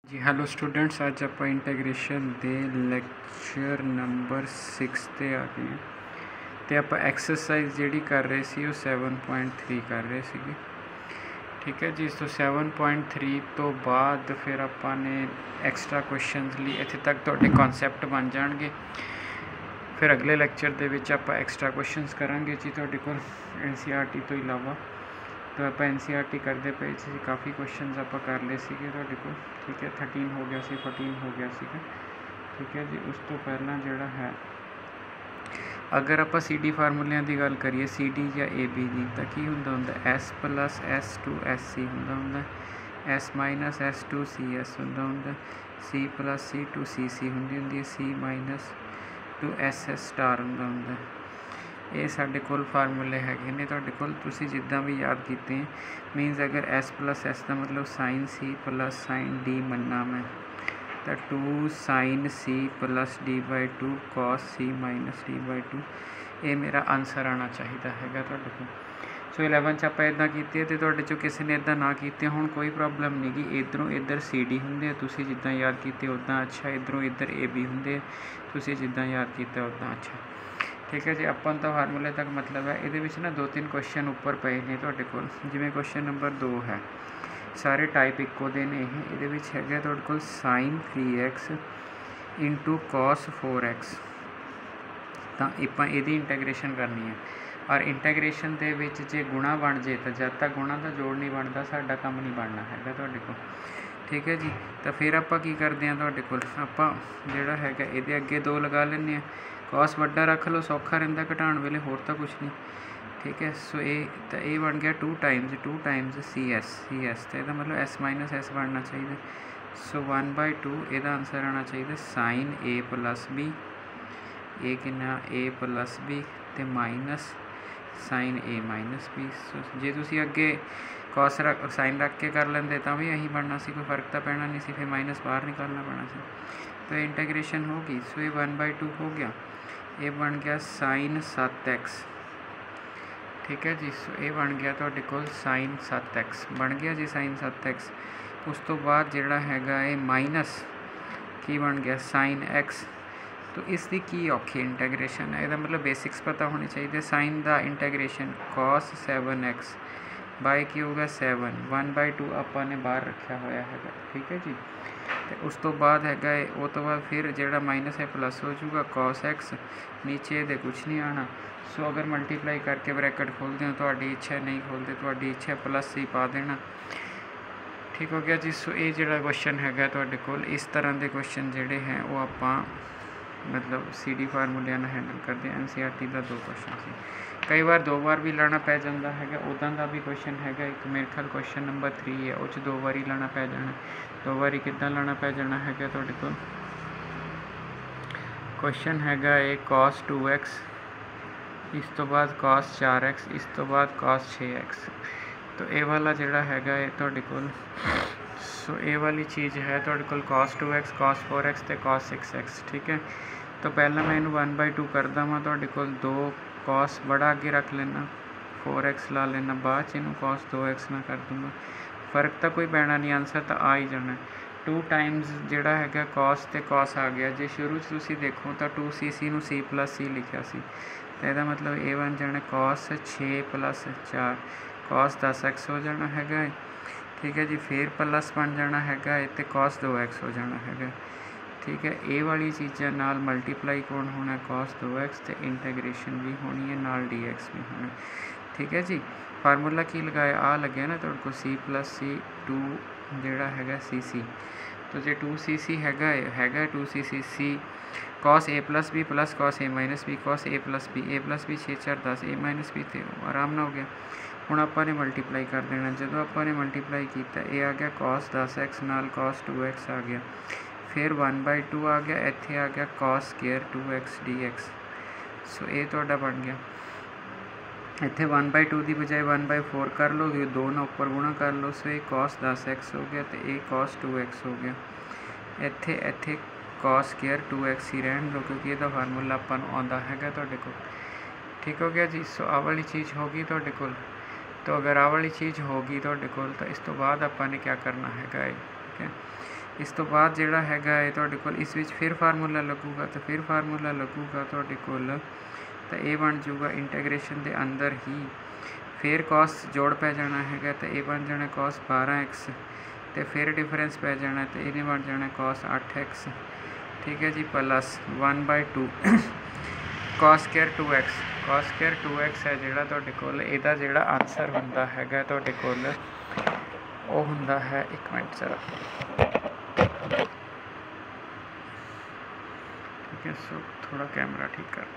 जी hello students, अज आप इंटैग्रेशन के lecture number 6 ते आ गए हैं। तो आप एक्सरसाइज जी कर रहे सी 7.3 कर रहे थे। ठीक है जी। तो 7.3 तो बाद फिर आपने एक्सट्रा क्वेश्चन लिए इत्थे तक तो कॉन्सैप्ट बन जाएंगे। फिर अगले लैक्चर के आप एक्सट्रा क्वेश्चन करांगे जी तुहाडे कोल NCERT तो इलावा। तो आप NCERT करते पे काफ़ी क्वेश्चन आप कर ले तुहाडे कोल। ठीक है, 13 हो गया सी, 14 हो गया सीगा। ठीक है जी। उस तो पहला जोड़ा है, अगर आप CD फार्मूलिਆਂ की गल करिए CD या AB की, तो की होंदा S प्लस S2 SC होंदा, S माइनस S2 CS होंदा, C प्लस C2 CC होंदी, C माइनस 2 SS स्टार होंदा। ये साढ़े कोल फार्मूले हैगे ने तुहाडे कोल, तुसी जिद्दां भी याद कीते हैं। मीनस अगर S प्लस S का मतलब sine C plus sine D मनना मैं, तो 2 sine C plus D/2 cos C minus D/2, ये मेरा आंसर आना चाहिए हैगा तुहाडे कोल। सो 11 आप इदा कीते तो तुहाडे चों किसी ने इदा ना कीते हुण कोई प्रॉब्लम नहीं गी। इधरों इधर CD होंदे, तुसी जिद्दां याद कीते उदां अच्छा। इधरों इधर AB होंदे, तुसी जिद्दां याद कीता उदां अच्छा। ठीक है जी। अपन तो फार्मूले तक मतलब है। ये ना 2-3 क्वेश्चन उपर पे ने तुहाडे कोल, जिवें क्वेश्चन नंबर 2 है, सारे टाइप इक्को दे ने। ये है तुहाडे कोल sign 3x into cos 4x। तो आप ये इंटैग्रेशन करनी है, और इंटैग्रेशन के जे गुणा बन जाए तो जब तक गुणा का जोड़ नहीं बनता साडा काम नहीं बनना है तुहाडे कोल। ठीक है जी। तो फिर आप की करते हैं तुहाडे कोल, आप जिहड़ा हैगा इहदे अगे 2 लगा लेने हैं। कॉस वड्डा रख लो, सौखा रहिंदा घटाउण वेले, होर तो कुछ नहीं। ठीक है। सो ये बन गया 2 टाइम्स CS। तो यदा मतलब S माइनस S बनना चाहिए। सो 1/2 यदा आंसर आना चाहिए साइन A प्लस B, ये कितना A प्लस B तो minus sine A minus B। So जे तुसी अगे कॉस साइन रख के कर लेंदे तो भी यही बनना सी, कोई फर्क तो पैना नहीं सी, फिर माइनस बाहर निकालना पैना सी। तो ये इंटैग्रेशन होगी। सो ये 1/2 हो गया, ये बन गया साइन 7x। ठीक है जी। सो ये बन गया तुहाडे कोल साइन 7x बन गया जी, साइन 7x। उस तो बाद जिहड़ा हैगा ये माइनस की बन गया साइन x। तो इसकी की औखी इंटैग्रेशन है, यदा मतलब बेसिक्स पता होनी चाहिए। साइन का इंटैग्रेशन कॉस 7x बाय की होगा 7, 1/2 आपने बाहर रखा होया है। ठीक है जी। तो उस तो बाद हैगा वो तो बाद फिर जो माइनस है प्लस हो जाऊगा कॉस x, नीचे ये कुछ नहीं आना। सो अगर मल्टीप्लाई करके ब्रैकेट खोलते हो तो इच्छा, नहीं खोलते तो इच्छा, प्लस C पा देना। ठीक हो गया जी। सो ये जो क्वेश्चन है तुहाडे कोल, इस तरह के क्वेश्चन जोड़े हैं वो आप मतलब CD फार्मूलिਆਂ ਨਾਲ हैंडल करते हैं। NCERT का 2 क्वेश्चन से कई बार 2 बार भी लाना पै जाता है। उदा का भी क्वेश्चन है एक, मेरे ख्याल क्वेश्चन नंबर 3 है, उस 2 बारी लाना पै जाना। 2 बारी कितना लाना पै जाना है तुहाडे कोल। क्वेश्चन हैगा एक कॉस 2x, इस तो बाद कॉस 4x, इस तो बाद कॉस 6x। तो ये वाला जोड़ा हैगा तुहाडे कोल। सो ये वाली चीज़ है तुहाडे कोल कॉस 2x, कॉस 4x तो कॉस 6x। ठीक है। तो पहला मैं इनू 1/2 करदा वा, तुहाडे कोल 2 कॉस बड़ा अगे रख लेना, 4x ला लेना, बाद इनू कॉस 2x ना कर दूँगा। फर्क तो कोई पैना नहीं, आंसर तो आ ही जाना। 2 टाइम्स जोड़ा है कॉस तो कॉस आ गया। जो शुरू तुसी देखो तो 2cc नू C प्लस C लिखा सी, तो यदा मतलब ये बन जाना कॉस 6 प्लस 4, कॉस 10x हो जाना है। ठीक है जी। फिर प्लस बन जाना है तो कॉस 2x हो जाना है। ठीक है। ये वाली चीज़ों नाल मल्टीप्लाई कौन होना, कॉस 2x, तो इंटैग्रेशन भी होनी है नाल dx भी होना। ठीक है जी। फार्मूला की लगाया आ लगे ना तुहाडे को C प्लस C 2 जोड़ा है CC। तो जो 2cc हैगा 2cc C cos A plus B plus cos A minus B, cos A plus B 6 4 10 A minus B, तो आराम ना हो गया। हुण आपने मल्टीप्लाई कर देना। जो आपने मल्टीप्लाई किया ये आ गया कॉस 10x नाल कॉस 2x आ गया, फिर 1/2 आ गया, इत्थे आ गया कॉस स्क्वायर 2x dx। सो ये तुहाडा बन गया। इत्थे 1/2 की बजाय 1/4 कर लो, 2 ना उपर गुणा कर लो। सो ये कॉस 10x हो गया, तो ये कॉस 2x हो गया। इत्थे कॉस स्क्वायर 2x ही रहन दो, क्योंकि यदा फार्मूला अपन आउंदा है तुहाडे कोल। ठीक हो गया जी। सो आ वाली चीज़ होगी तुहाडे कोल। तो अगर आ वाली चीज़ होगी तुहाडे कोल, तो इस तो बाद आपने क्या करना है। ठीक है। इस तो बाद जिहड़ा हैगा है तुहाडे कोल इस विच फिर फार्मूला लगूगा, तो फिर फार्मूला लगूगा तुहाडे कोल, तो ये बन जूगा इंटैग्रेशन के अंदर ही फिर कॉस जोड़ पै जाना है, तो ये बन जाना कॉस 12x, तो फिर डिफरेंस पै जाना, तो ये बन जाना कॉस 8x, ठीक है जी, plus 1/2 cos square 2x, cos square 2x है जिहड़ा तुहाडे कोल, इहदा जिहड़ा आंसर हुंदा हैगा तुहाडे कोल वो हुंदा है, एक मिनट जरा, ठीक है। सो थोड़ा कैमरा ठीक कर,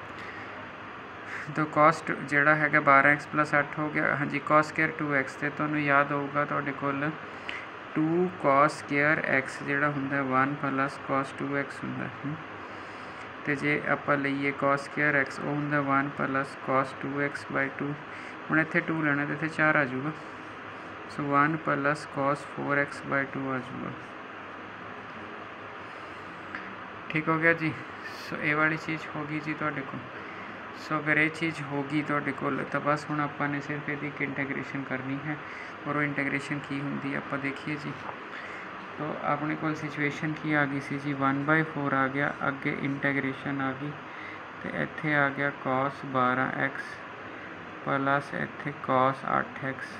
तो कॉस्ट जिहड़ा हैगा 12x + 8 हो गया, हाँ जी, कॉस स्क्वायर 2x, तो तुहानूं याद होगा तुहाडे कोल 2 कॉस स्क्वायर x जिहड़ा हुंदा 1 + कॉस 2x हुंदा, तो जे आपां लईए कॉस स्क्वायर x वो हुंदा 1 + कॉस 2x/2, हुण इत्थे 2 लेना तो इत्थे 4 आ जाऊगा, सो 1 + कॉस 4x/2 आ जाऊगा, ठीक हो गया जी। सो ये वाली चीज़ होगी जी तुहाडे कोल। सो अगर ये चीज़ होगी तुहाडे कोल तो बस हुण आपां ने सिर्फ इहदी एक इंटैग्रेशन करनी है, और वो इंटैग्रेशन की हुंदी आपां देखिए जी। तो अपने कोल सिचुएशन की आ गई सी जी, 1/4 आ गया, अगे इंटैग्रेशन आ गई, तो इत्थे आ गया कॉस 12x प्लस इत्थे कॉस 8x,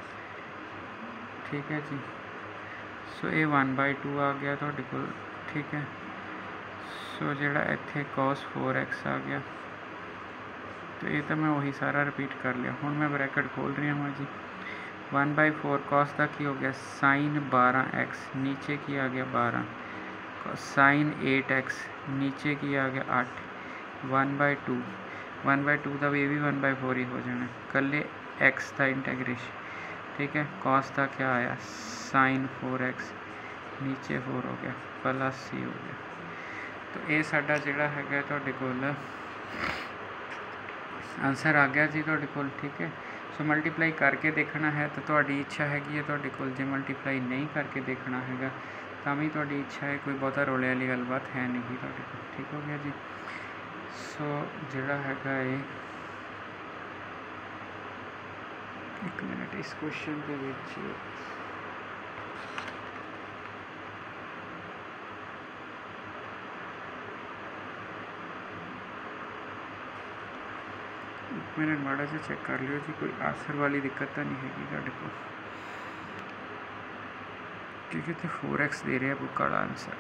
ठीक है जी। सो ये 1/2 आ गया तुहाडे कोल, ठीक है। सो जिहड़ा इत्थे कॉस 4x आ गया, तो ये तो मैं वही सारा रिपीट कर लिया। हुण मैं ब्रैकेट खोल रही हूँ जी, 1/4 कॉस का की हो गया साइन 12x, नीचे की आ गया 12, साइन 8x, नीचे की आ गया 8, 1/2 का भी 1/4 ही हो जाना, कल्ले x का इंटैग्रेशन, ठीक है। कॉस का क्या आया साइन 4x, नीचे 4 हो गया, प्लस c हो गया। तो ये साडा जिहड़ा हैगा तुहाडे कोल आंसर आ गया जी तुहाडे कोल, ठीक है। सो मल्टीप्लाई करके देखना है तो तुहाडी इच्छा हैगी है तुहाडे कोल, जे मल्टीप्लाई नहीं करके देखना हैगा तां भी तुहाडी इच्छा है, कोई बहुता रोले वाली गलबात है नहीं तुहाडे कोल, ठीक हो गया जी। सो जिहड़ा हैगा ये एक मिनट इस क्वेश्चन दे विच मैंने माड़ा से चेक कर लियो जी, कोई आंसर वाली दिक्कत तो नहीं हैगी तुहाडे कोल, क्योंकि तो 4x दे रहा बुक वाला आंसर।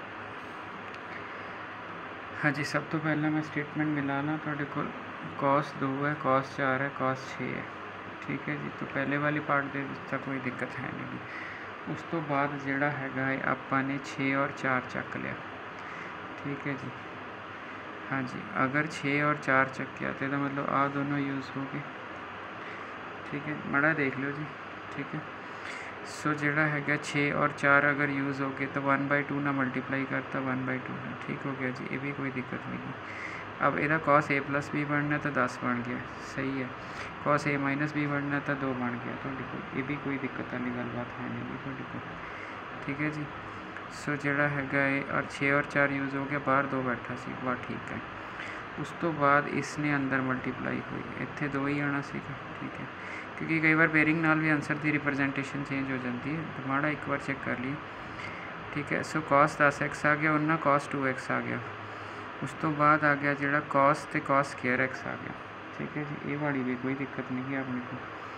हाँ जी, सब तो पहले मैं स्टेटमेंट मिला ला तुहाडे कोल, कॉस 2 है, कॉस 4 है, कॉस 6 है, ठीक है जी। तो पहले वाली पार्ट दे विच तां कोई दिक्कत है नहीं। उस तो बाद जिहड़ा हैगा है आपां ने 6 और 4 चक लिया, ठीक है जी। हाँ जी, अगर 6 और 4 चक्या तो मतलब आ दोनों यूज़ हो गए, ठीक है, माड़ा देख लो जी, ठीक है। सो जिहड़ा हैगा 6 और 4 अगर यूज़ हो गए तो 1/2 ना मल्टीप्लाई करता 1/2 ना, ठीक हो गया जी, ये भी कोई दिक्कत नहीं। अब इहदा कॉस a + b बनना तो 10 बन गया, सही है। कॉस a - b बनना तो 2 बन गया तुहाडे कोल, ये भी कोई दिक्कत वाली गलबात है नहीं तुहाडे कोल, ठीक है जी। सो जिहड़ा हैगा है और 6 और 4 यूज़ हो गया, बाहर 2 बैठा सी, वाह ठीक है। उस तो बाद इसने अंदर मल्टीप्लाई हुई, इत्थे 2 ही आना सीगा, ठीक है, क्योंकि कई बार बेरिंग नाल भी आंसर की रिप्रजेंटेशन चेंज हो जाती है, तो माड़ा एक बार चेक कर लिए, ठीक है। सो कॉस 10x आ गया, उन्ना कॉस 2x आ गया, उस तो बाद आ गया जिहड़ा कॉस ते कॉस स्क्वायर x आ गया, ठीक है जी। ये वाली भी कोई दिक्कत नहीं है अपने को,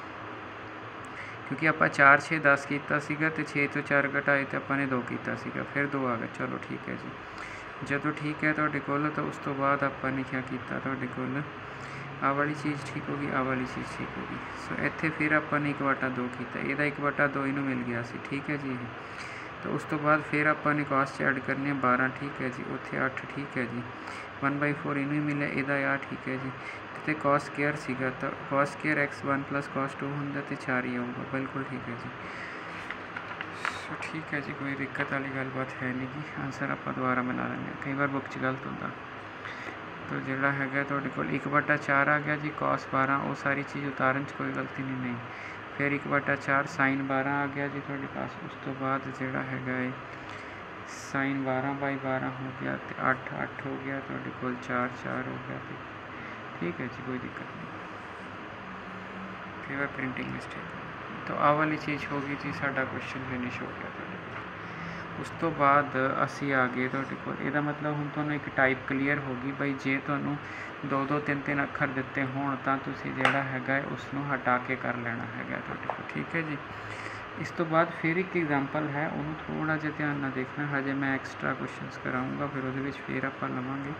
क्योंकि आप 4 6 10 किया सीगा, तो 6 तो 4 घटाए तो अपने 2 किया सीगा, फिर 2 आ गया, चलो ठीक है जी। जो ठीक है तुहाडे कोल, तो उस तो बाद आपने क्या किया तुहाडे कोल, आ वाली चीज़ ठीक होगी, आ वाली चीज़ ठीक होगी। सो इत्थे फिर आपने 1/2 किया, यदा 1/2 इनू मिल गया सी, ठीक है जी। तो उस तो बाद फिर आपने कॉस ऐड करने 12, ठीक है जी, उत्थे 8, ठीक है जी, 1/4 इनू ही मिले, इहदा आ ठीक है जी। तो कॉस स्क्वायर सीगा, तो कॉस स्क्वायर x 1 + कॉस 2 होंदा तो 4 ही आऊगा, बिल्कुल ठीक है जी। सो ठीक है जी, कोई दिक्कत वाली गलबात है नहीं जी। आंसर आप दोबारा मिला लेंगे, कई बार बुक च गलत होंदा। तो जिहड़ा हैगा तुहाडे कोल 1/4 आ गया जी, कॉस 12, वो सारी चीज़ उतारन च कोई गलती नहीं। फिर 1/4 साइन 12 आ गया जी तुहाडे पास, उस तो बाद जिहड़ा हैगा है साइन 12/12 हो गया, तो 8 8 हो गया तुहाडे कोल, 4 4 हो गया, तो ठीक है जी, कोई दिक्कत नहीं। फिर प्रिंटिंग मिस्टेक, तो आ वाली चीज़ होगी जी, साडा क्वेश्चन फिनिश हो गया तुहाडे कोल। उस तो बाद असी आ गए तुहाडे कोल। इहदा मतलब हुण तुहानूं एक टाइप क्लीयर होगी बई जे तुहानूं 2-2 3-3 अखर दिते होण तां तुसीं जिहड़ा हैगा उसनूं हटा के कर लेना हैगा तुहाडे कोल। ठीक है जी। इस तो बाद फिर एक एग्जाम्पल है, उन्होंने थोड़ा जिहा ध्यान नाल देखना, हजे मैं एक्सट्रा क्वेश्चनस कराऊँगा फिर उहदे विच फिर आपां लवांगे।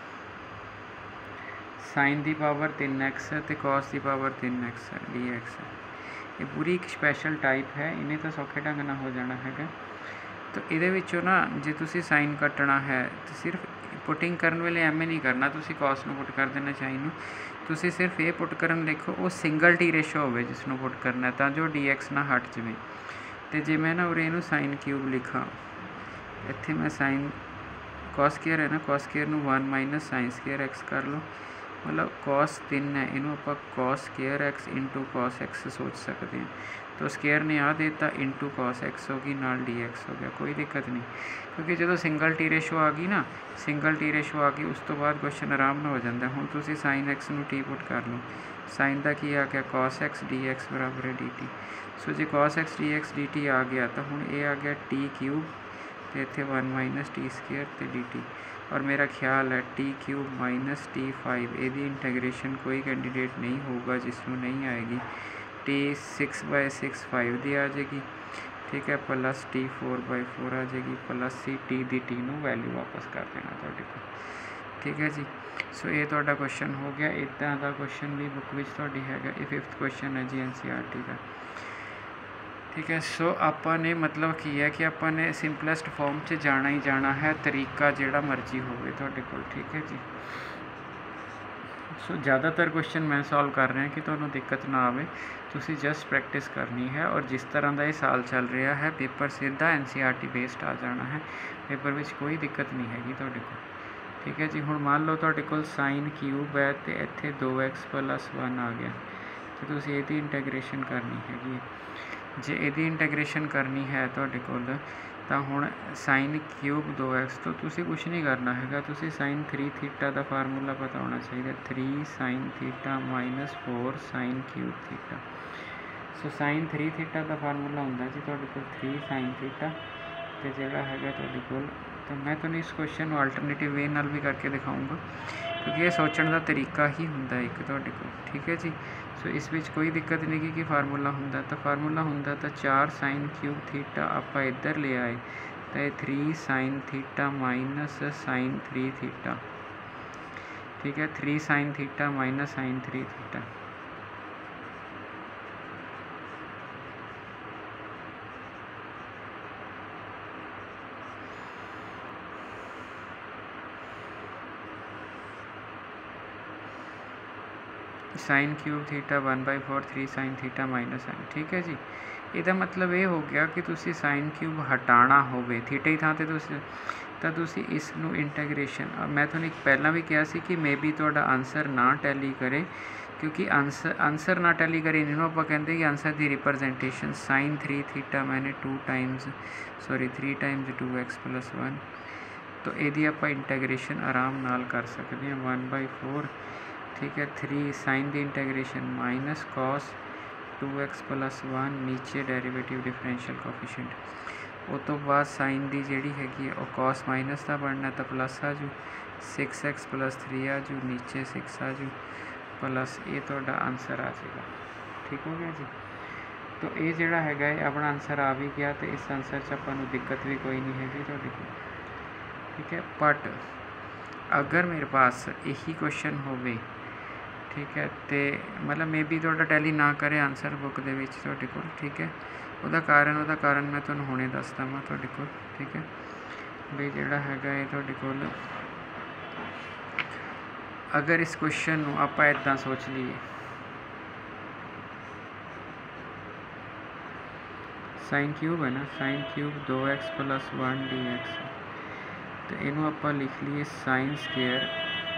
साइन की पावर 3x है तो कॉस की पावर 3x है, dx है। ये पूरी एक स्पैशल टाइप है, इन्हें तो सौखे ढंग नाल हो जाना हैगा। तो इहदे विचों ना जे तुसीं साइन कट्टना है तो सिर्फ पुटिंग करन वेले एवें नहीं करना, तुसीं कॉस नूं पुट कर देना साइन नूं, तुसीं सिर्फ ये पुट करन लिखो वो सिंगल टी रेशो होवे जिसनूं पुट करना तां जो dx ना हट जाए। तो जे मैं ना उरे इहनूं साइन क्यूब लिखा, इत्थे मैं साइन कॉस स्केयर है ना, कॉस स्केयर नूं 1 माइनस साइन स्केयर एक्स कर लो, मतलब कॉस 3 है, इनू आप cos square x into cos x सोच सकते हैं। तो स्केयर ने आ देता इंटू कॉस एक्स होगी नाल डी एक्स हो गया, कोई दिक्कत नहीं, क्योंकि जो सिंगल टी रेशो आ गई ना, सिंगल टी रेशो आ गई उस तो बाद क्वेश्चन आराम नाल हो जाता है। हुण तुसीं साइन एक्स नूं टी पुट कर लो, साइन का की आ गया कॉस एक्स डी एक्स बराबर है डी टी। सो जो कॉस एक्स डी टी आ गया तो हुण ये आ गया टी क्यूब तो इत्थे 1 माइनस टी स्केयर तो डी टी, और मेरा ख्याल है टी क्यूब माइनस टी 5 यदि इंटैग्रेशन कोई कैंडीडेट नहीं होगा जिसमें नहीं आएगी, टी 6/6 5 दी आ जाएगी। ठीक है, प्लस टी 4/4 आ जाएगी, प्लस सी टी दी टी नूं वैल्यू वापस कर देना तुहाडे कोल। ठीक है जी। सो ये तुहाडा क्वेश्चन हो गया। इदां दा क्वेश्चन भी बुक विच तुहाडी हैगा, ये 5th क्वेश्चन है जी NCERT का। ठीक है, सो आपने मतलब की है कि आपने सिंपलेस्ट फॉर्म से जाना ही जाना है, तरीका जिहड़ा मर्जी होवे तुहाडे कोल। ठीक है जी। सो ज़्यादातर क्वेश्चन मैं सॉल्व कर रहा कि तुहानूं दिक्कत ना आवे, तुसीं जस्ट प्रैक्टिस करनी है, और जिस तरह का ये साल चल रहा है पेपर सीधा NCERT बेस्ड आ जाना है, पेपर में कोई दिक्कत नहीं हैगी तुहाडे कोल। ठीक है जी। हुण मान लो तुहाडे कोल साइन क्यूब है तो इत्थे 2x + 1 आ गया, तो तुसीं इहदी इंटैग्रेशन करनी हैगी। जे इहदी इंटैग्रेशन करनी है तुहाडे कोल तां हुण साइन क्यूब 2x तो तुसीं कुछ नहीं करना हैगा, तुसीं साइन 3 थीटा का फार्मूला पता होना चाहिए, 3 sine theta minus 4 sine cube theta. So sine 3 theta का फार्मूला हुंदा जी तुहाडे कोल 3 साइन थीटा ते जिहड़ा हैगा तुहाडे कोल, तो मैं तुहानूं इस क्वेश्चन को अल्टरनेटिव वे नाल भी करके दिखाऊंगा, क्योंकि ये सोचण का तरीका ही हुंदा एक तुहाडे कोल। ठीक है जी। सो इस विच कोई दिक्कत नहीं कि फार्मूला हुंदा, तो फार्मूला हुंदा तो 4 साइन क्यूब थीटा आप इधर ले आए तो 3 sine theta minus sine 3 theta. ठीक है, 3 sine theta minus sine 3 theta. Sine cube theta 1/4 3 sine theta minus sine. ठीक है जी। ਇਹਦਾ मतलब ये हो गया कि तुसी साइन क्यूब हटाना होवे थीटा ही थां ते तुसी इस नूं इंटैग्रेशन, मैं तुहानूं एक पहला भी कहा सी कि मे बी तुहाडा आंसर ना टैली करे, क्योंकि आंसर ना टैली करे इन्होंने आप कहते कि आंसर की रिप्रजेंटेशन साइन 3 थीटा मैंने 3 टाइम्स 2x + 1, तो यदि आप इंटैग्रेशन आराम नाल कर सकते हैं 1/4। ठीक है, 3 साइन की इंटैग्रेशन माइनस कॉस 2x + 1 नीचे डेरिवेटिव डिफरेंशियल कोफिशिएंट, उस तो बाद साइन की जी हैगी और कॉस माइनस का बनना तो प्लस आ जू 6x + 3 आ जू नीचे 6 आ जू प्लस ये तुहाडा आंसर आ जाएगा। ठीक हो गया जी। तो ये जोड़ा है अपना आंसर आ भी गया, तो इस आंसर से अपन दिक्कत भी कोई नहीं हैगी तुहाडे कोल। ठीक है, बट अगर मेरे पास यही क्वेश्चन होवे, ठीक है, तो मतलब मे बी तुहाडा टैली ना करे आंसर बुक दे विच तुहाडे कोल। ठीक है, ਉਹਦਾ ਕਾਰਨ मैं तुहानूं हुणे दसदा वां तुहाडे कोल। ठीक है, भी जिहड़ा हैगा ये तुहाडे कोल अगर इस क्वेश्चन नूं आपां इदां सोच लीए, साइन क्यूब है ना, साइन क्यूब 2x + 1 dx, तो इनू आपां लिख लीए साइन स्केयर,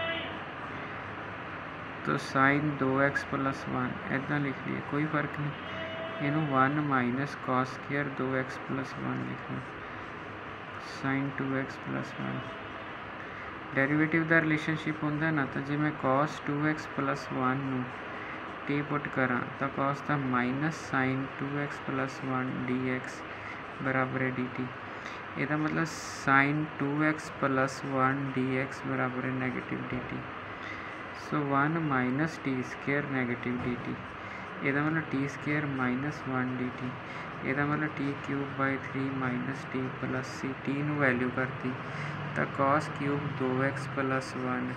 तो साइन 2x + 1 इदां लिख लीए, कोई फर्क नहीं, इनू 1 माइनस कॉस स्केयर 2x + 1 लिख लो, साइन 2x + 1 डेरिवेटिव का रिलेशनशिप होंगे ना, तो जो मैं कॉस 2x + 1 नूं टी पुट करा तो कॉस का माइनस साइन 2x + 1 dx बराबर है dt। ਇਹਦਾ ਮਤਲਬ sin 2x + 1 dx बराबर है negative dt। So 1 - t² negative dt। ਇਹਦਾ ਮਤਲਬ t² - 1 dt। ਇਹਦਾ ਮਤਲਬ t³/3 - t + c। t ਨੂੰ ਵੈਲਿਊ ਕਰਤੀ ਤਾਂ cos³ 2x + 1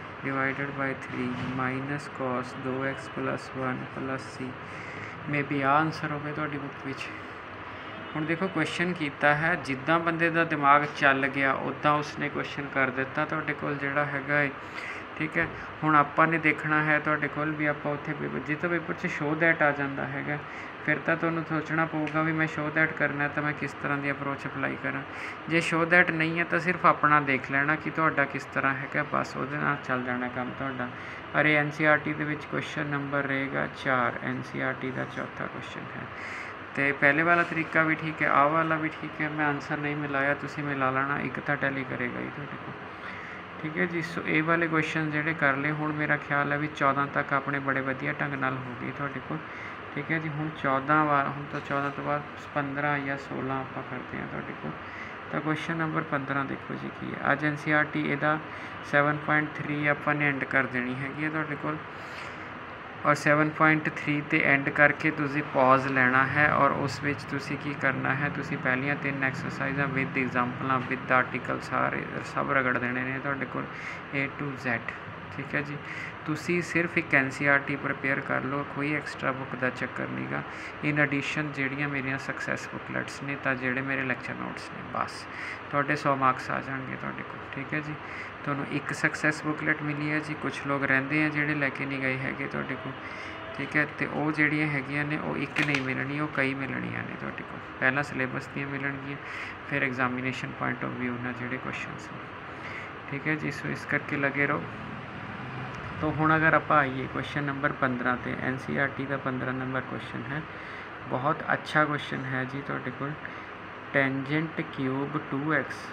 /3 - cos 2x + 1 + c। May be ਆ ਆਨਸਰ ਹੋਵੇ ਤੁਹਾਡੀ ਬੁੱਕ ਵਿੱਚ। ਹੁਣ ਦੇਖੋ ਕੁਐਸਚਨ ਕੀਤਾ ਹੈ, ਜਿੱਦਾਂ ਬੰਦੇ ਦਾ ਦਿਮਾਗ ਚੱਲ ਗਿਆ ਉੱਦਾਂ ਉਸਨੇ ਕੁਐਸਚਨ ਕਰ ਦਿੱਤਾ ਤੁਹਾਡੇ ਕੋਲ ਜਿਹੜਾ ਹੈਗਾ ਹੈ। ਠੀਕ ਹੈ, ਹੁਣ ਆਪਾਂ ਨੇ ਦੇਖਣਾ ਹੈ ਤੁਹਾਡੇ ਕੋਲ ਵੀ ਆਪਾਂ ਉੱਥੇ ਪੇਪਰ ਜੇ ਤਾਂ ਪੇਪਰ 'ਚ ਸ਼ੋ ਦੈਟ ਆ ਜਾਂਦਾ ਹੈਗਾ, ਫਿਰ ਤਾਂ ਤੁਹਾਨੂੰ ਸੋਚਣਾ ਪਊਗਾ ਵੀ ਮੈਂ ਸ਼ੋ ਦੈਟ ਕਰਨਾ ਤਾਂ ਮੈਂ ਕਿਸ ਤਰ੍ਹਾਂ ਦੀ ਅਪਰੋਚ ਅਪਲਾਈ ਕਰਾਂ। ਜੇ ਸ਼ੋ ਦੈਟ ਨਹੀਂ ਹੈ ਤਾਂ ਸਿਰਫ ਆਪਣਾ ਦੇਖ ਲੈਣਾ ਕਿ ਤੁਹਾਡਾ ਕਿਸ ਤਰ੍ਹਾਂ ਹੈਗਾ, ਬਸ ਉਹਦੇ ਨਾਲ ਚੱਲ ਜਾਣਾ ਕੰਮ ਤੁਹਾਡਾ। ਪਰ ਇਹ NCERT ਦੇ ਵਿੱਚ ਕੁਐਸਚਨ ਨੰਬਰ ਰਹੇਗਾ 4, NCERT ਦਾ ਚੌਥਾ ਕੁਐਸਚਨ ਹੈ। ਤੇ ਪਹਿਲੇ ਵਾਲਾ ਤਰੀਕਾ ਵੀ ਠੀਕ ਹੈ, ਆਹ ਵਾਲਾ ਵੀ ਠੀਕ ਹੈ। ਮੈਂ ਆਨਸਰ ਨਹੀਂ ਮਿਲਾਇਆ, ਤੁਸੀਂ ਮਿਲਾ ਲੈਣਾ, ਇੱਕ ਤਾਂ ਟੈਲੀ ਕਰੇਗਾ ਹੀ ਤੁਹਾਡੇ ਕੋਲ। ਠੀਕ ਹੈ ਜੀ। ਸੋ ਇਹ ਵਾਲੇ ਕੁਐਸਚਨ ਜਿਹੜੇ ਕਰ ਲਏ, ਹੁਣ ਮੇਰਾ ਖਿਆਲ ਹੈ ਵੀ 14 ਤੱਕ ਆਪਣੇ ਬੜੇ ਵਧੀਆ ਢੰਗ ਨਾਲ ਹੋ ਗਏ ਤੁਹਾਡੇ ਕੋਲ। ਠੀਕ ਹੈ ਜੀ। ਹੁਣ 14 ਹੁਣ ਤਾਂ 14 ਤੋਂ ਬਾਅਦ 15 ਜਾਂ 16 ਆਪਾਂ ਕਰਦੇ ਹਾਂ ਤੁਹਾਡੇ ਕੋਲ। ਤਾਂ ਕੁਐਸਚਨ ਨੰਬਰ 15 ਦੇਖੋ ਜੀ ਕੀ ਹੈ। ਅੱਜ NCERT ਇਹਦਾ 7.3 ਆਪਾਂ ਨੇ ਐਂਡ ਕਰ ਦੇਣੀ ਹੈਗੀ ਹੈ ਤੁਹਾਡੇ ਕੋਲ। ਔਰ 7.3 ਤੇ ਐਂਡ ਕਰਕੇ ਤੁਸੀਂ ਪੌਜ਼ ਲੈਣਾ ਹੈ ਔਰ ਉਸ ਵਿੱਚ ਤੁਸੀਂ ਕੀ ਕਰਨਾ ਹੈ, ਤੁਸੀਂ ਪਹਿਲੀਆਂ 3 ਐਕਸਰਸਾਈਜ਼ਾਂ ਵਿਦ ਐਗਜ਼ਾਮਪਲਾਂ ਵਿਦ ਆਰਟੀਕਲ ਸਾਰੇ ਸਭ ਰਗੜ ਦੇਣੇ ਨੇ ਤੁਹਾਡੇ ਕੋਲ A to Z। ਠੀਕ ਹੈ ਜੀ। ਤੁਸੀਂ ਸਿਰਫ ਇੱਕ NCERT ਪ੍ਰਪੇਅਰ ਕਰ ਲਓ, ਕੋਈ ਐਕਸਟਰਾ ਬੁੱਕ ਦਾ ਚੱਕਰ ਨਹੀਂ ਗਾ। ਇਨ ਐਡੀਸ਼ਨ ਜਿਹੜੀਆਂ ਮੇਰੀਆਂ ਸਕਸੈਸ ਬੁੱਕਲੈਟਸ ਨੇ ਤਾਂ ਜਿਹੜੇ ਮੇਰੇ ਲੈਕਚਰ ਨੋਟਸ ਨੇ, ਬਸ ਤੁਹਾਡੇ 100 ਮਾਰਕਸ ਆ ਜਾਣਗੇ ਤੁਹਾਡੇ ਕੋਲ। ਠੀਕ ਹੈ ਜੀ। ਤੁਹਾਨੂੰ ਇੱਕ ਸਕਸੈਸ ਬੁੱਕਲੈਟ ਮਿਲੀ ਹੈ ਜੀ। ਕੁਛ ਲੋਕ ਰਹਿੰਦੇ ਆ ਜਿਹੜੇ ਲੈ ਕੇ ਨਹੀਂ ਗਏ ਹੈਗੇ ਤੁਹਾਡੇ ਕੋਲ। ਠੀਕ ਹੈ, ਅਤੇ ਉਹ ਜਿਹੜੀਆਂ ਹੈਗੀਆਂ ਨੇ ਉਹ ਇੱਕ ਨਹੀਂ ਮਿਲਣੀ, ਉਹ ਕਈ ਮਿਲਣੀਆਂ ਨੇ ਤੁਹਾਡੇ ਕੋਲ। ਪਹਿਲਾਂ ਸਿਲੇਬਸ ਦੀਆਂ ਮਿਲਣਗੀਆਂ, ਫਿਰ ਐਗਜ਼ਾਮੀਨੇਸ਼ਨ ਪੁਆਇੰਟ ਆਫ ਵਿਊ ਨਾਲ ਜਿਹੜੇ ਕੁਐਸਚਨਸ ਨੇ। ਠੀਕ ਹੈ ਜੀ। ਸੋ ਇਸ ਕਰਕੇ ਲੱਗੇ ਰਹੋ। तो हुण अगर आप आइए क्वेश्चन नंबर 15 ते NCERT का 15 नंबर क्वेश्चन है, बहुत अच्छा क्वेश्चन है जी तुहाडे कोल। Tangent cube 2x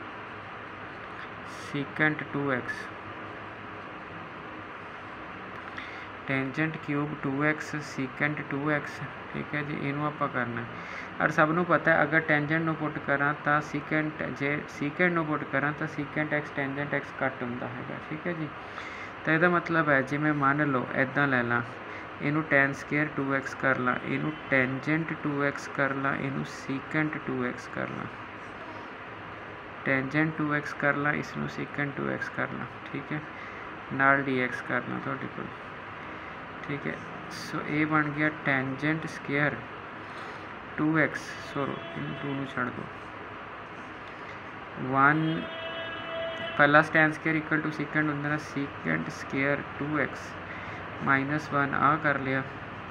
secant 2x, tangent cube 2x secant 2x। ठीक है जी। इनू आप करना और सबनों पता है अगर टेंजेंट नू पुट करा तो सीकेंट, जे सीकेंट नू पुट करा तो सीकेंट x टेंजेंट x घट हुंदा है। ठीक है जी। तो यदा मतलब है जिमें मान लो इदा लै ला, इनू tan² 2x कर ला, इनू टेंजेंट 2x कर ला, इनू सीकेंट 2x कर ला, टेंजेंट 2x कर ला, इसनू सीकेंट 2x कर ला। ठीक है, नाल dx कर ला तुहाडे कोल। ठीक है। सो ये बन गया टेंजेंट² 2x, सॉरी इन 2 नू छड़ दो, 1 plus tan² equal to secant होंगे ना, सीकेंट² 2x -1 आ कर लिया,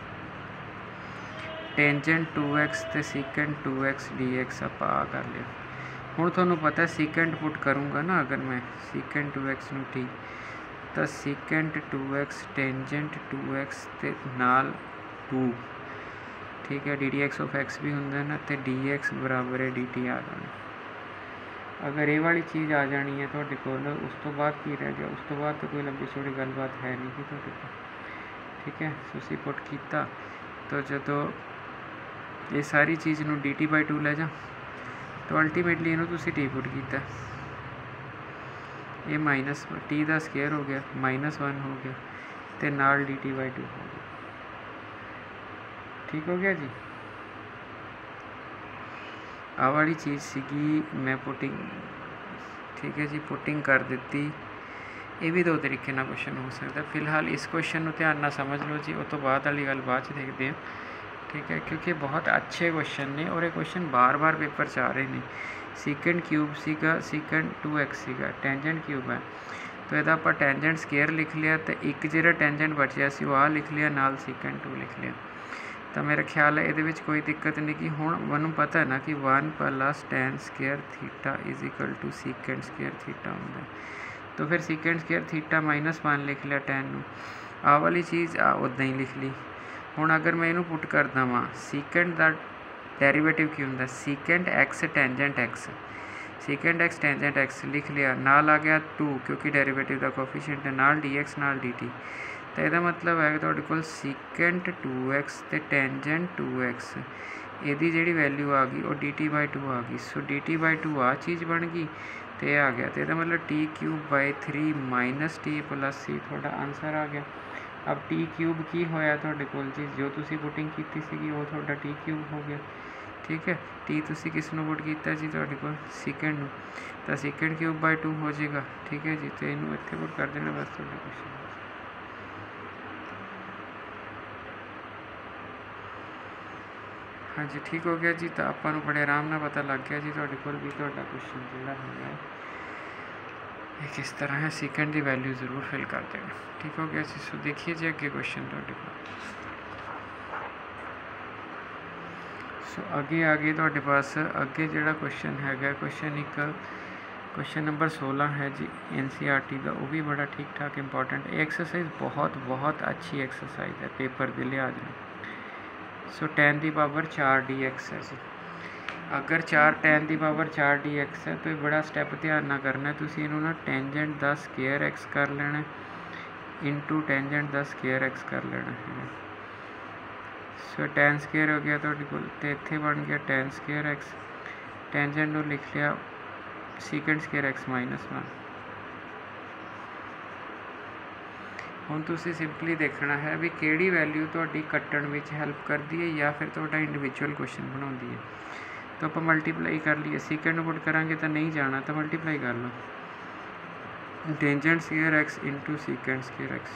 टेंजेंट 2x तो सीकेंट 2x dx आप आ कर लिया। हुण तुहानूं पता है सीकेंट पुट करूँगा ना अगर मैं सीकेंट 2x नू, ठीक, तो सीकेंट 2x टेंजेंट 2x ते नाल 2। ठीक है, ddx ऑफ x भी होंगे ना, तो dx बराबर है dt आ जाना। अगर ये वाली चीज़ आ जानी है तुहाडे कोल, उस तो बाद की रह गया, उस तो बाद तो कोई लंबी चौड़ी गलबात है नहीं कि तुहाडे कोल। ठीक है, तुसीं पुट किया तो जो ये सारी चीज़ नू dt/2 लै जा तो अल्टीमेटली इनू तुसीं t पुट किया, ये माइनस t का स्केयर हो गया, -1 हो गया, तो नाल dt/2 हो गया। ठीक हो गया जी। आ वाली चीज़ सीगी मैं पुटिंग, ठीक है जी, पुटिंग कर दी। ये भी 2 तरीके ना क्वेश्चन हो सकता। फिलहाल इस क्वेश्चन को ध्यान ना समझ लो जी, उस तो बाद वाली गल बाद देखते हैं। ठीक है, क्योंकि बहुत अच्छे क्वेश्चन ने और ये क्वेश्चन बार बार पेपर च आ रहे हैं। सीकेंट क्यूब सीगा, सीकेंट 2x सीगा, टेंजेंट क्यूब है तो यदा आप टेंजेंट स्केयर लिख लिया, तो एक जो टेंजेंट बचिया सी वो आ लिख लिया, नाल सीकेंट 2 लिख लिया। तो मेरा ख्याल है ये कोई दिक्कत नहीं कि हुण मैनूं पता है ना कि 1 plus tan² theta is equal to secant theta होंगे, तो फिर सीकेंट² थीटा -1 लिख लिया tan नूं। आ वाली चीज़ उदा ही लिख ली। हुण अगर मैं इनू पुट करदा वां, सीकेंट का डेरीवेटिव की होंदा, secant x tangent x, secant x tangent x लिख लिया, नाल आ गया 2 क्योंकि डेरीवेटिव का कोफिशिएंट है, नाल dx नाल dt। तो यदा मतलब है तुहाडे कोल सीकेंट 2x ते टेंजेंट 2x ਇਹਦੀ ਜਿਹੜੀ ਵੈਲਿਊ ਆ ਗਈ ਉਹ dt/2 ਆ ਗਈ। ਸੋ dt/2 ਆ ਚੀਜ਼ ਬਣ ਗਈ ਤੇ ਆ ਗਿਆ, ਤੇ ਇਹਦਾ ਮਤਲਬ t³ - t + c ਤੁਹਾਡਾ ਆਨਸਰ ਆ ਗਿਆ। अब t³ ਕੀ ਹੋਇਆ ਤੁਹਾਡੇ ਕੋਲ ਜੀ, ਜੋ ਤੁਸੀਂ ਪੁਟਿੰਗ ਕੀਤੀ ਸੀਗੀ ਉਹ ਤੁਹਾਡਾ t³ ਹੋ ਗਿਆ। ਠੀਕ ਹੈ, t ਤੁਸੀਂ ਕਿਸ ਨੂੰ ਪੁੱਟ ਕੀਤਾ ਜੀ, ਤੁਹਾਡੇ ਕੋਲ ਸੈਕੰਡ ਨੂੰ, ਤਾਂ sec³/2 ਹੋ ਜਾਏਗਾ। ਠੀਕ ਹੈ ਜੀ, ਤੇ ਇਹਨੂੰ ਇੱਥੇ ਪੁੱਟ ਕਰ ਦੇਣਾ ਬਸ ਤੁਹਾਡਾ ਕੁਐਸਚਨ। हाँ जी, ठीक हो गया जी। तो ਆਪਾਂ ਨੂੰ बड़े आराम ਨਾਲ पता लग गया जी ਤੁਹਾਡੇ ਕੋਲ भी ਤੁਹਾਡਾ क्वेश्चन ਜਿਹੜਾ ਹੈਗਾ ਇਹ किस तरह है, सेकंड की वैल्यू जरूर फिल कर देना। ठीक हो गया जी। सो देखिए जी अगे क्वेश्चन ਤੁਹਾਡੇ ਕੋਲ। सो आगे ਤੁਹਾਡੇ पास अगे ਜਿਹੜਾ क्वेश्चन हैगा, क्वेश्चन नंबर 16 है जी NCERT का, वो भी बड़ा ठीक ठाक इंपॉर्टेंट। एक्सरसाइज बहुत अच्छी एक्सरसाइज है पेपर के लिहाज में। सो 10⁴ dx है जी। अगर 10⁴ dx है तो बड़ा स्टैप ध्यान ना करना, तुसी इनू ना टेंजेंट दा स्केयर x कर लेना इंटू टेंजेंट दा स्केयर x कर लेना है। सो tan स्केयर हो गया तुहाडे कोल, ते इत्थे बन गया tan स्केयर x, टेंजेंट नू लिख लिया secant स्केयर x - 1। ਹੁਣ ਤੁਸੀਂ ਸਿੰਪਲੀ ਦੇਖਣਾ ਹੈ ਵੀ ਕਿਹੜੀ ਵੈਲਿਊ ਤੁਹਾਡੀ ਕੱਟਣ ਵਿੱਚ ਹੈਲਪ ਕਰਦੀ ਹੈ ਜਾਂ ਫਿਰ ਤੁਹਾਡਾ ਇੰਡੀਵਿਜੂਅਲ ਕੁਐਸਚਨ ਬਣਾਉਂਦੀ ਹੈ। ਤਾਂ ਆਪਾਂ ਮਲਟੀਪਲਾਈ ਕਰ ਲਈਏ, ਸੈਕੰਡ ਨੂੰ ਪੁੱਟ ਕਰਾਂਗੇ ਤਾਂ ਨਹੀਂ ਜਾਣਾ, ਤਾਂ ਮਲਟੀਪਲਾਈ ਕਰ ਲਓ। Tangent square x into secant square x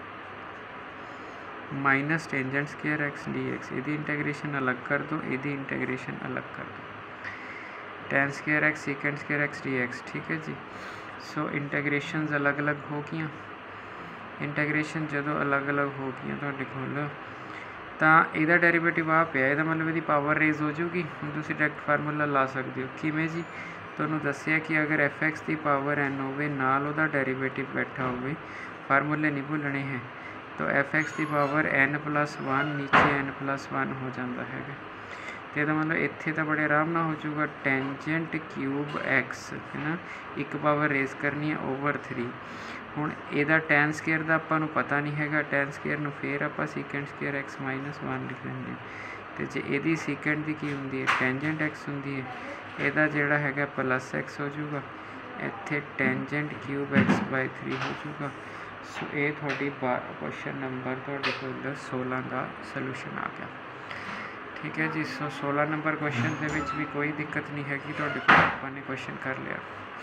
minus tangent square x dx, ਇਹਦੀ इंटीग्रेशन अलग कर दो, ਇਹਦੀ इंटीग्रेशन अलग कर दो। tan square x secant square x dx। ठीक है जी। सो इंटीग्रेशनस अलग अलग हो गई। इंटीग्रेशन जो अलग अलग हो गई ਤੁਹਾਡੇ ਕੋਲ ਤਾਂ ਇਹਦਾ ਡੈਰੀਵੇਟਿਵ ਆ ਪਿਆ, ਇਹਦਾ ਮਤਲਬ ਇਹਦੀ ਪਾਵਰ ਰੇਜ਼ ਹੋ ਜਾਊਗੀ। ਹੁਣ ਤੁਸੀਂ ਡਾਇਰੈਕਟ ਫਾਰਮੂਲਾ ਲਾ ਸਕਦੇ ਹੋ। ਕਿਵੇਂ ਜੀ, ਤੁਹਾਨੂੰ ਦੱਸਿਆ ਕਿ ਅਗਰ fx ਦੀ ਪਾਵਰ n ਹੋਵੇ ਨਾਲ ਉਹਦਾ ਡੈਰੀਵੇਟਿਵ ਬੈਠਾ ਹੋਵੇ, ਫਾਰਮੂਲੇ ਨਹੀਂ ਭੁੱਲਣੇ ਹੈ, ਤਾਂ fx ਦੀ ਪਾਵਰ n+1 ਨੀਚੇ n+1 ਹੋ ਜਾਂਦਾ ਹੈਗਾ। ਤੇ ਇਹਦਾ ਮਤਲਬ ਇੱਥੇ ਤਾਂ ਬੜੇ ਆਰਾਮ ਨਾਲ ਹੋ ਜਾਊਗਾ ਟੈਂਜੈਂਟ ਕਿਊਬ x ਹੈ ਨਾ, ਇੱਕ ਪਾਵਰ ਰੇਜ਼ ਕਰਨੀ ਹੈ ਓਵਰ 3। ਹੁਣ ਇਹਦਾ tan स्केयर ਦਾ ਆਪਾਂ ਨੂੰ ਪਤਾ ਨਹੀਂ ਹੈਗਾ, tan स्केयर ਨੂੰ ਫਿਰ ਆਪਾਂ secant स्केयर x - 1 ਲਿਖ ਲੈਂਦੇ। ਤੇ ਜੇ ਇਹਦੀ secant ਦੀ ਕੀ ਹੁੰਦੀ ਹੈ, ਟੈਂਜੈਂਟ x ਹੁੰਦੀ ਹੈ, ਇਹਦਾ ਜਿਹੜਾ ਹੈਗਾ +x ਹੋ ਜਾਊਗਾ, ਇੱਥੇ ਟੈਂਜੈਂਟ ਕਿਊਬ x/3 ਹੋ ਜਾਊਗਾ। ਸੋ ਇਹ ਤੁਹਾਡੀ ਕੁਐਸਚਨ ਨੰਬਰ ਤੁਹਾਡੇ ਕੋਲ 16 ਦਾ ਸੋਲੂਸ਼ਨ ਆ ਗਿਆ। ठीक है जी। सो 16 नंबर क्वेश्चन के विच भी कोई दिक्कत नहीं हैगी, तुहाडे कोल आपां ने क्वेश्चन कर लिया।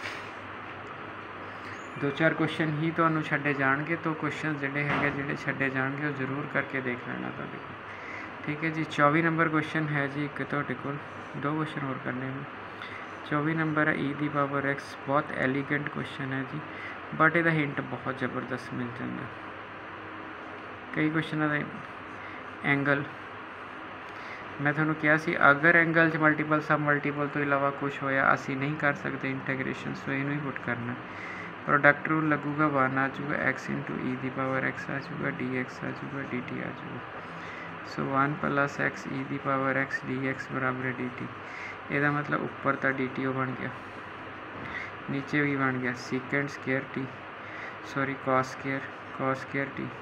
2-4 क्वेश्चन ही तुहानूं छड्डे जाणगे, तो क्वेश्चन जिहड़े हैगे जिहड़े छड्डे जाणगे वो जरूर करके देख लेना तुहाडे कोल। ठीक है जी। 24 नंबर क्वेश्चन है जी एक तुहाडे कोल, 2 क्वेश्चन होर करने हैं। 24 नंबर है e⁴x, बहुत एलीगेंट क्वेश्चन है जी, बट इहदा हिंट बहुत ज़बरदस्त मिल जाता। कई क्वेश्चनों का एंगल मैं थोड़ा कहा सी, अगर एंगल च मल्टीपल सब मल्टीपल तो इलावा कुछ होया असी नहीं कर सकते इंटीग्रेशन, सो इनू ही पुट करना। प्रोडक्ट रूल लगूगा 1 आ जाऊगा, x इंटू e⁴x आ जाऊगा, dx आ जाऊगा, dt आ जाऊगा। सो 1 + x e⁴x dx बराबर dt। ਇਹਦਾ मतलब ऊपर तो dt बन गया, नीचे भी बन गया secant square t, sorry cos square t,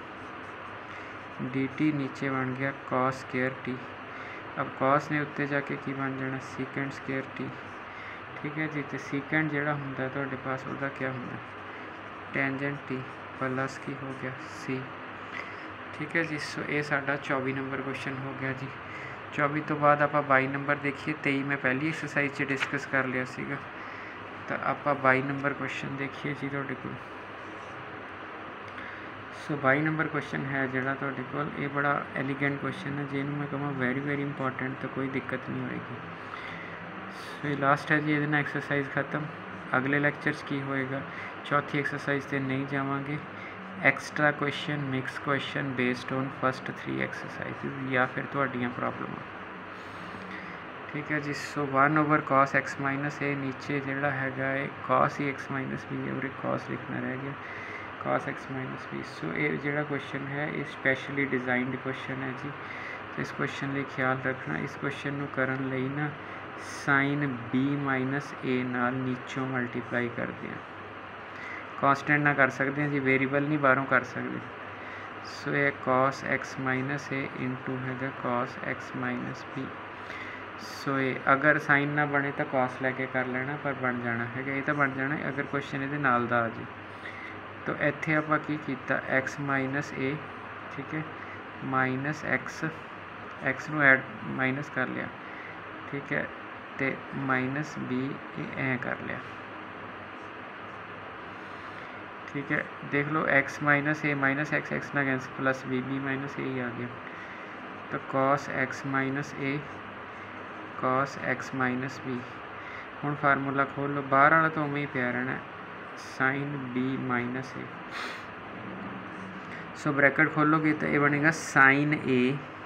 dt नीचे बन गया cos स्केयर t। अब cos ने उत्ते जाके की बन जाना secant स्केयर t। ठीक है जी। तो secant जिहड़ा हुंदा तुहाडे पास उहदा क्या हुंदा, टेंजेंट t प्लस की हो गया c। ठीक है जी। सो ये साडा 24 नंबर क्वेश्चन हो गया जी। 24 तो बाद आप 22 नंबर देखिए, 23 मैं पहली एक्सरसाइज से डिस्कस कर लिया सीगा, तो आप 22 नंबर क्वेश्चन देखिए जी तुहाडे कोल। सो 22 नंबर क्वेश्चन है जिहड़ा तुहाडे कोल, ये बड़ा एलीगेंट क्वेश्चन है, जिन्होंने मैं कਹਾਂ वेरी इंपॉर्टेंट, तो कोई दिक्कत नहीं होएगी। सो ये लास्ट है जी, ये एक्सरसाइज खत्म। अगले लैक्चर की होएगा, चौथी एक्सरसाइज से नहीं जावांगे, extra question mix question based on first 3 exercise या फिर तुहाडियां प्रॉब्लम। ठीक है जी। सो 1/cos x माइनस, ये नीचे जिहड़ा हैगा है cos ही x माइनस भी है, और cos लिखना रह गया cos x माइनस भी। सो ये जिहड़ा क्वेश्चन है ये स्पैशली डिजाइंड क्वेश्चन है जी, तो इस क्वेश्चन लिए ख्याल रखना। इस क्वेश्चन नूं करन लई ना साइन b - a नाल नीचों मल्टीप्लाई करते हैं, कॉन्सटेंट ना कर सकते हैं जी, वेरीएबल नहीं बाहरों कर सकते। सो ये cos x - a इंटू हैगा cos x - b। सो ये अगर साइन ना बने तो कॉस लैके कर लेना, पर बन जाना है, ये तो बन जाना अगर क्वेश्चन ये नाल दा आ जाए। तो इत्थे आपां की कीता एक्स माइनस ए, ठीक है, माइनस एक्स नूं ऐड माइनस कर लिया, ठीक है, तो माइनस बी ऐ कर लिया, ठीक है। देख लो x minus a minus x ना cancel, plus b minus a ही आ गया। तो cos x minus a cos x minus b. हुण फार्मूला खोल लो, बाहर वाला तो उमें ही पिया रहना, sine b minus a. So bracket खोलोगे तो ये बनेगा sine a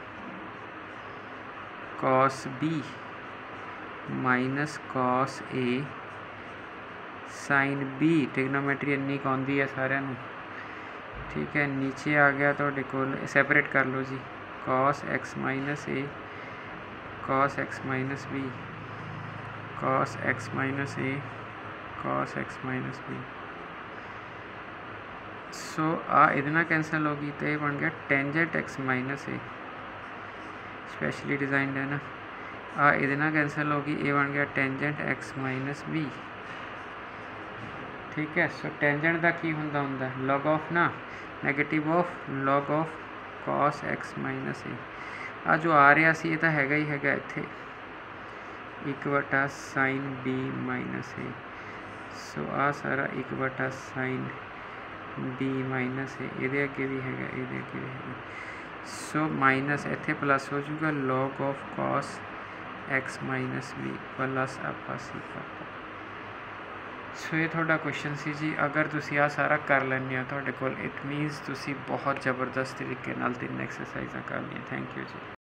cos b minus cos a sine b. Trigonometry इन्नी क आउंदी है सारिਆਂ ਨੂੰ, ठीक है। नीचे आ गया तो कोल सैपरेट कर लो जी, cos x minus a cos x minus b cos x minus a cos x minus b. So आ इधर कैंसल होगी तो ये बन गया tangent x minus a, specially designed है ना। आ इधर कैंसल होगी, ये बन गया टेंजेंट एक्स माइनस बी, ठीक है। सो टेंजेंट का की होंदा होंदा लॉग ऑफ ना negative of log of cos x minus a. आ जो आ रहा सी ये तो हैगा ही हैगा इत्थे 1 sine b minus a. So आ सारा 1 साइन बी माइनस ए, ये अगे भी हैगा, ये अगे भी हैगा। सो माइनस इत्थे प्लस हो जाऊगा log of cos x minus b plus आपा सी पापा। सो ये थोड़ा क्वेश्चन सी जी, अगर तुसी आ सारा कर लेंगे हो तो इट मीनस तुसी बहुत जबरदस्त तरीके नाल 3 एक्सरसाइज़ां कर लिया। Thank you ji.